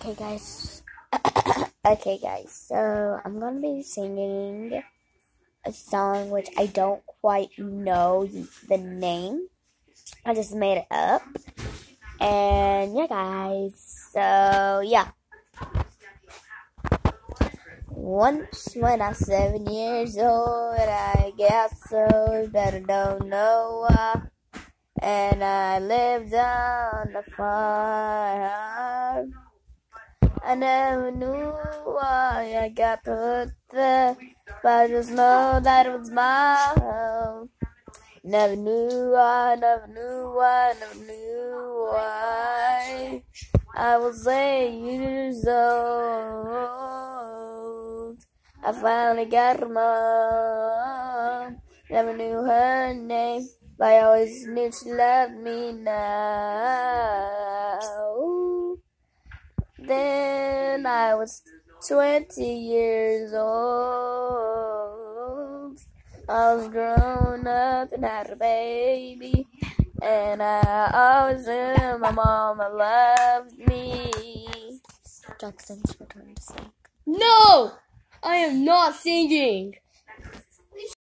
Okay, guys. Okay, guys. So I'm gonna be singing a song which I don't quite know the name. I just made it up. And yeah, guys. So yeah. Once when I was 7 years old, I got so that I don't know why. And I lived on the farm. I never knew why I got put there, but I just know that it was my home. Never knew why, never knew why, never knew why. I was 8 years old. I finally got her mom. Never knew her name, but I always knew she loved me now. Then I was 20 years old. I was grown up and had a baby, and I always knew my mama loved me. Jackson's return to sing. No! I am not singing!